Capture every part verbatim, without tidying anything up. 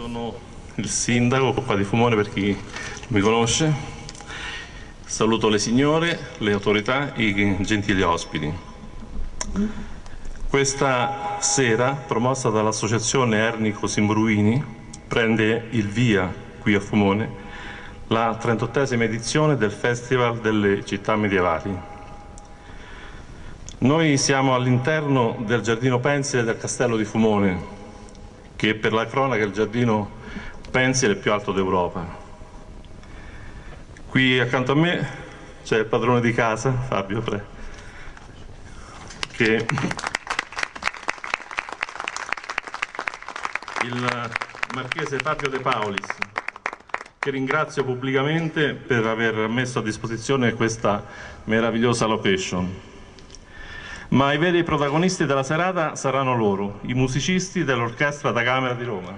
Sono il sindaco qua di Fumone, per chi mi conosce. Saluto le signore, le autorità, i gentili ospiti. Questa sera, promossa dall'associazione Ernico Simbruini, prende il via qui a Fumone la trentottesima edizione del Festival delle città medievali. Noi siamo all'interno del giardino pensile del castello di Fumone, che per la cronaca è il giardino pensile più alto d'Europa. Qui accanto a me c'è il padrone di casa, Fabio, pre, che il marchese Fabio De Paulis, che ringrazio pubblicamente per aver messo a disposizione questa meravigliosa location. Ma i veri protagonisti della serata saranno loro, i musicisti dell'Orchestra da Camera di Roma.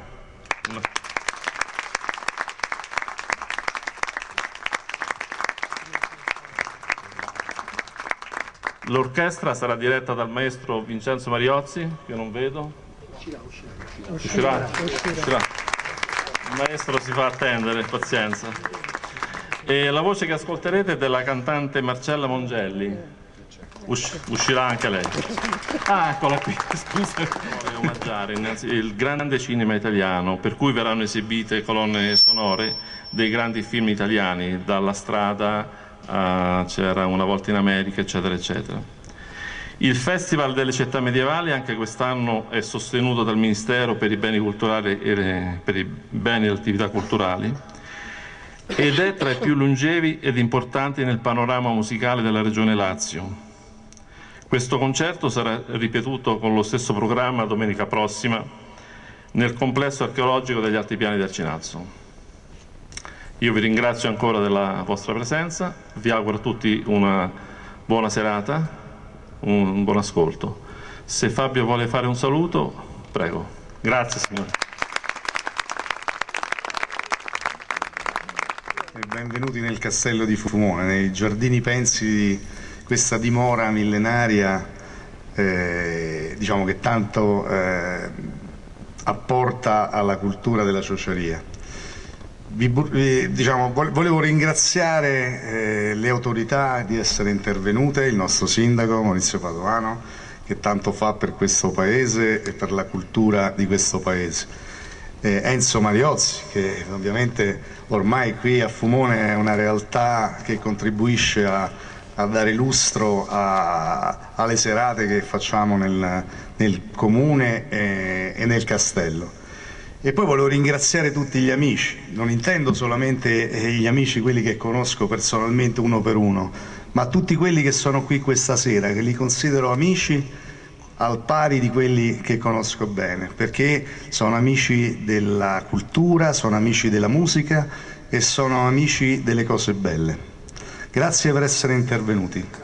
L'orchestra sarà diretta dal maestro Vincenzo Mariozzi, che non vedo. Uscirà, uscirà. Uscirà. Il maestro si fa attendere, pazienza. E la voce che ascolterete è della cantante Marcella Mongelli. Usci uscirà anche lei. Ah, eccola qui, scusa. Vorrei omaggiare il grande cinema italiano, per cui verranno esibite colonne sonore dei grandi film italiani, dalla Strada a C'era una volta in America, eccetera, eccetera. Il Festival delle città medievali anche quest'anno è sostenuto dal Ministero per i beni culturali e per i beni e le attività culturali ed è tra i più longevi ed importanti nel panorama musicale della Regione Lazio. Questo concerto sarà ripetuto con lo stesso programma domenica prossima nel complesso archeologico degli Altipiani del Cinazzo. Io vi ringrazio ancora della vostra presenza, vi auguro a tutti una buona serata, un buon ascolto. Se Fabio vuole fare un saluto, prego. Grazie signore. E benvenuti nel castello di Fumone, nei giardini pensili di questa dimora millenaria, eh, diciamo che tanto eh, apporta alla cultura della ciociaria. Vi, vi, diciamo, volevo ringraziare eh, le autorità di essere intervenute, il nostro sindaco Maurizio Padoano, che tanto fa per questo paese e per la cultura di questo paese. Eh, Enzo Mariozzi, che ovviamente ormai qui a Fumone è una realtà che contribuisce a a dare lustro a, alle serate che facciamo nel, nel comune e, e nel castello. E poi volevo ringraziare tutti gli amici, non intendo solamente gli amici quelli che conosco personalmente uno per uno, ma tutti quelli che sono qui questa sera, che li considero amici al pari di quelli che conosco bene, perché sono amici della cultura, sono amici della musica e sono amici delle cose belle. Grazie per essere intervenuti.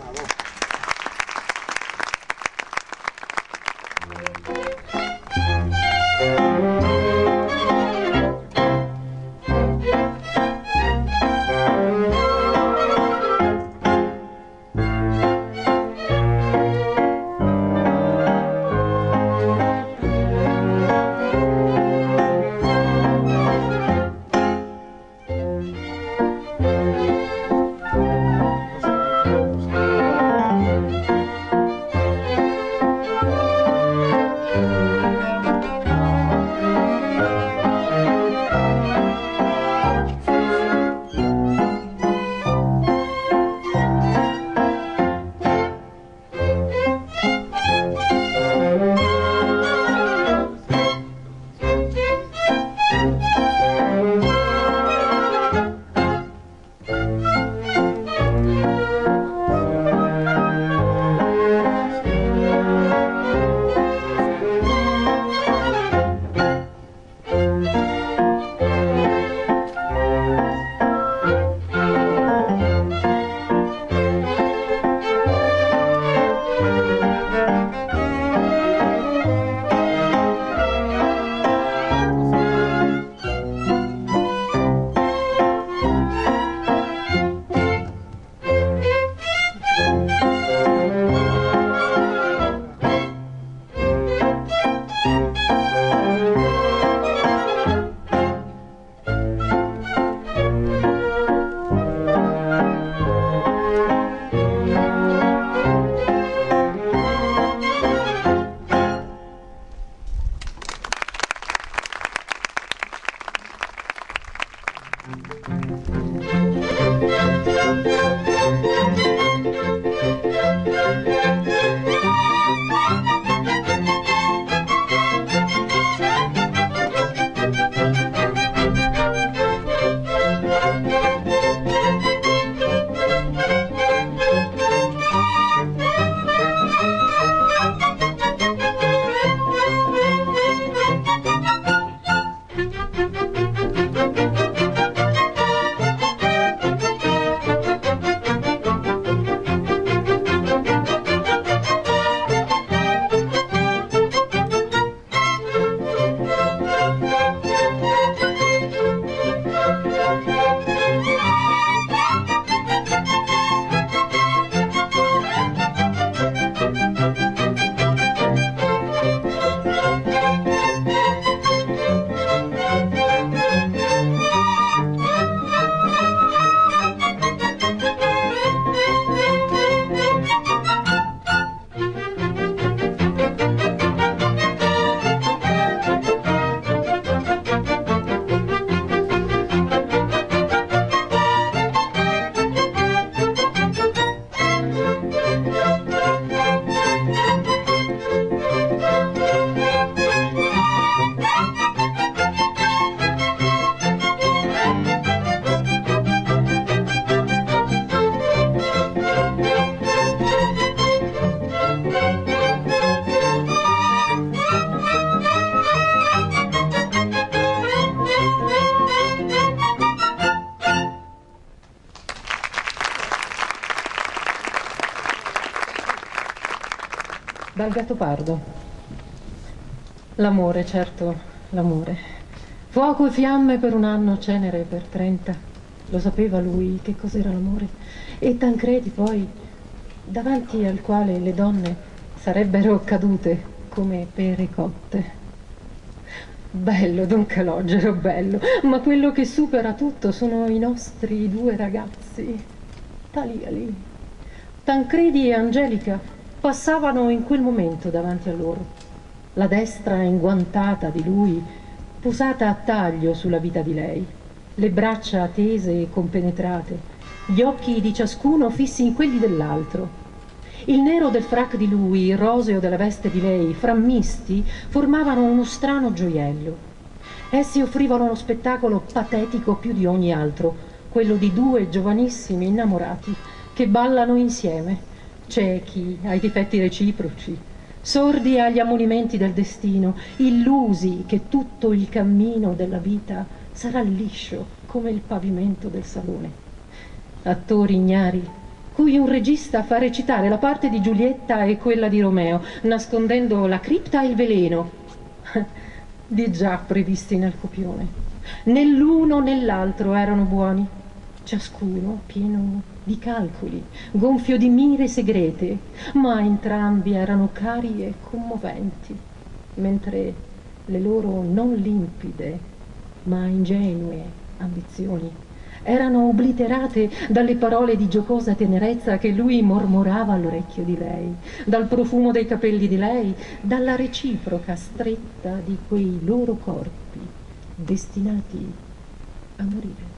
Dal Gattopardo. L'amore, certo, l'amore. Fuoco e fiamme per un anno, cenere per trenta. Lo sapeva lui che cos'era l'amore. E Tancredi poi, davanti al quale le donne sarebbero cadute come pere cotte. Bello, Don Calogero, bello, ma quello che supera tutto sono i nostri due ragazzi. Talia lì. Tancredi e Angelica passavano in quel momento davanti a loro. La destra inguantata di lui, posata a taglio sulla vita di lei, le braccia tese e compenetrate, gli occhi di ciascuno fissi in quelli dell'altro. Il nero del frac di lui, il roseo della veste di lei, frammisti, formavano uno strano gioiello. Essi offrivano uno spettacolo patetico più di ogni altro, quello di due giovanissimi innamorati che ballano insieme, ciechi ai difetti reciproci, sordi agli ammonimenti del destino, illusi che tutto il cammino della vita sarà liscio come il pavimento del salone. Attori ignari cui un regista fa recitare la parte di Giulietta e quella di Romeo, nascondendo la cripta e il veleno, di già previsti nel copione. Né l'uno né l'altro erano buoni, ciascuno pieno di calcoli, gonfio di mire segrete, ma entrambi erano cari e commoventi, mentre le loro non limpide, ma ingenue ambizioni erano obliterate dalle parole di giocosa tenerezza che lui mormorava all'orecchio di lei, dal profumo dei capelli di lei, dalla reciproca stretta di quei loro corpi destinati a morire.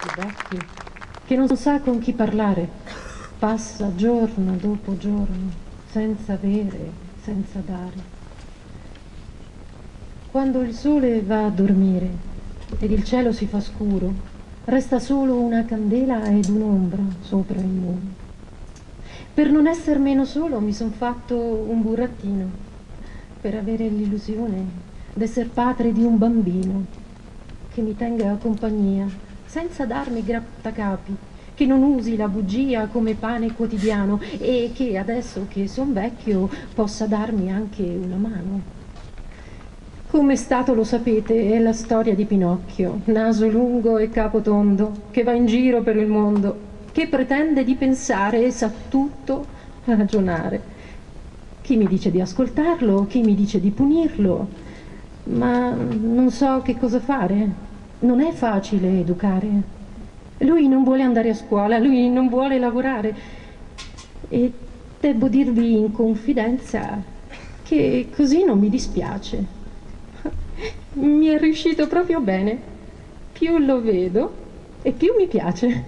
vecchio, che non sa con chi parlare, passa giorno dopo giorno, senza avere, senza dare. Quando il sole va a dormire ed il cielo si fa scuro, resta solo una candela ed un'ombra sopra il muro. Per non essere meno solo mi son fatto un burattino, per avere l'illusione d'esser padre di un bambino, che mi tenga compagnia, senza darmi grattacapi, che non usi la bugia come pane quotidiano e che adesso che son vecchio possa darmi anche una mano. Come è stato, lo sapete, è la storia di Pinocchio, naso lungo e capo tondo, che va in giro per il mondo, che pretende di pensare e sa tutto ragionare. Chi mi dice di ascoltarlo, chi mi dice di punirlo, ma non so che cosa fare. Non è facile educare. Lui non vuole andare a scuola, lui non vuole lavorare. E devo dirvi in confidenza che così non mi dispiace. Mi è riuscito proprio bene. Più lo vedo e più mi piace.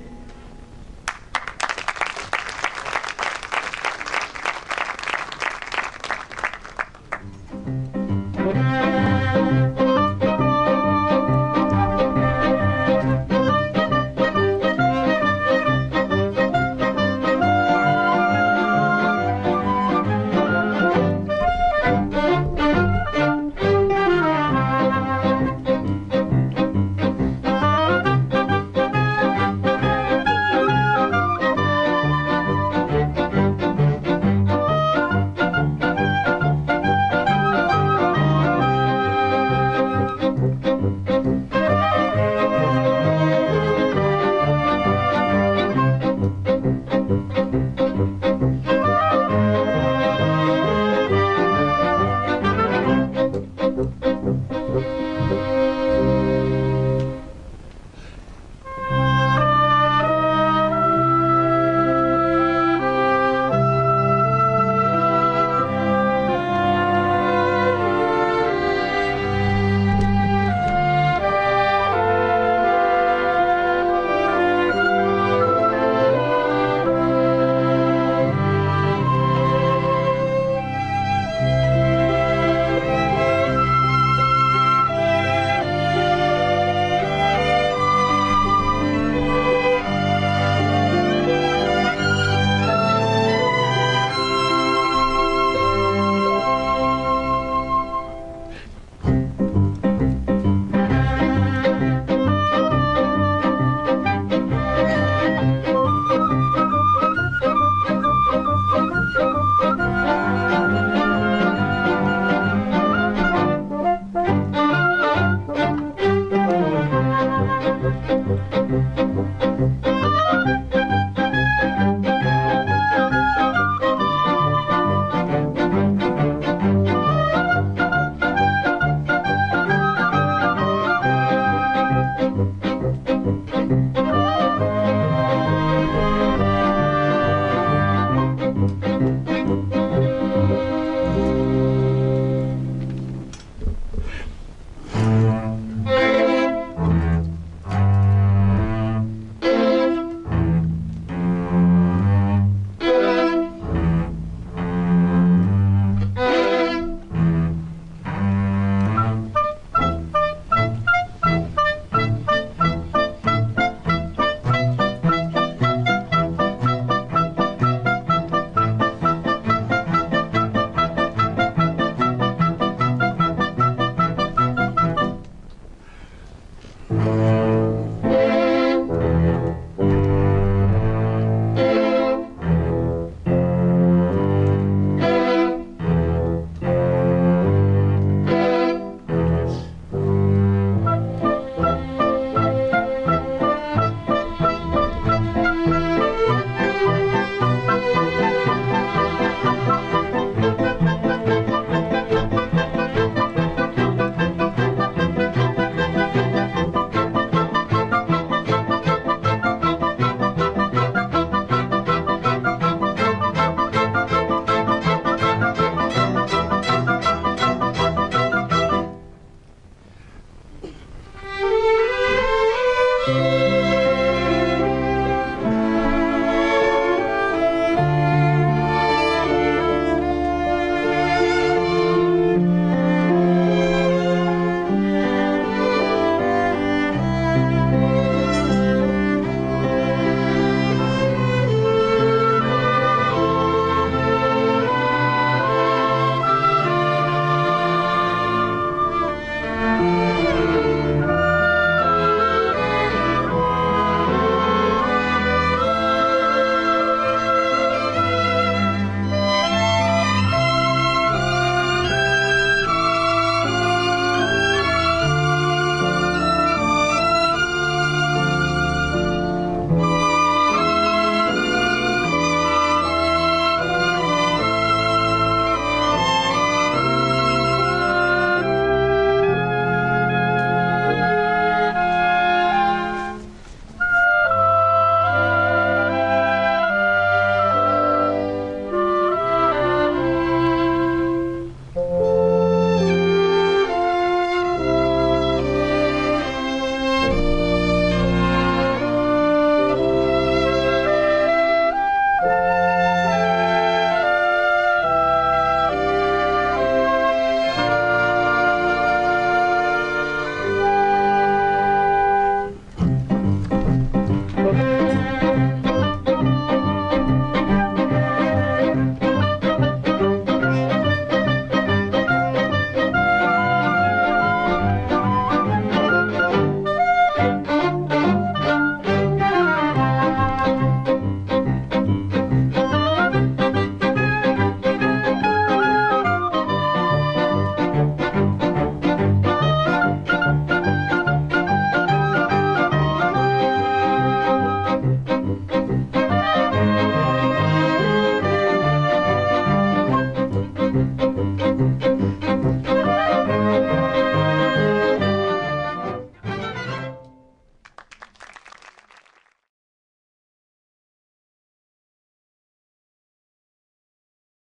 Thank you.